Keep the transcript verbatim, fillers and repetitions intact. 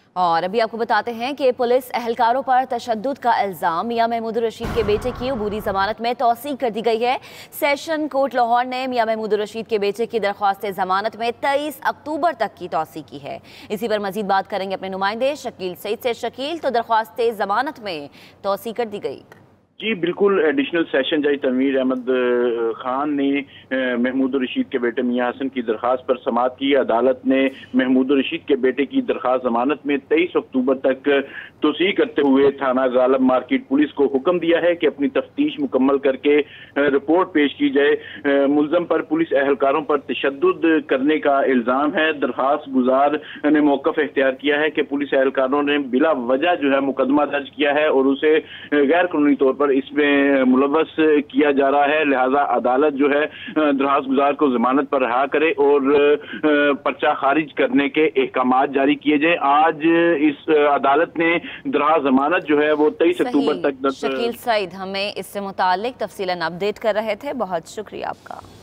اور ابھی آپ کو بتاتے ہیں کہ پولیس اہلکاروں پر تشدد کا الزام میاں محمود الرشید کے بیٹے کی عبوری ضمانت میں توسیع کر دی گئی ہے۔ سیشن کورٹ لاہور نے میاں محمود الرشید کے بیٹے کی درخواست ضمانت میں تیئیس اکتوبر تک کی توسیع کی ہے۔ اسی پر مزید بات کریں گے اپنے نمائندے شکیل سعید سے۔ شکیل، تو درخواست ضمانت میں توسیع کر دی گئی؟ جی بالکل، ایڈیشنل سیشن جج تنویر احمد خان نے محمود الرشید کے بیٹے میاں حسن کی درخواست پر سماعت کی۔ عدالت نے محمود الرشید کے بیٹے کی درخواست ضمانت میں تیئیس اکتوبر تک توسیع کرتے ہوئے تھانہ غالب مارکیٹ پولیس کو حکم دیا ہے کہ اپنی تفتیش مکمل کر کے رپورٹ پیش کی جائے۔ ملزم پر پولیس اہلکاروں پر تشدد کرنے کا الزام ہے۔ درخواست گزار نے موقف اختیار کیا ہے کہ پولیس اہلکاروں نے بلا وجہ جو ہے مقدمہ درج کیا ہے اور اسے غیر قانونی طور پر اس میں ملوث کیا جا رہا ہے، لہذا عدالت جو ہے درخواست گزار کو ضمانت پر رہا کرے اور پرچہ خارج کرنے کے احکامات جاری کیے جائیں۔ آج اس عدالت نے درخواست ضمانت جو ہے وہ تیئیس اکتوبر تک۔ شکیل سعید ہمیں اس سے متعلق تفصیلاً اپڈیٹ کر رہے تھے، بہت شکریہ آپ کا۔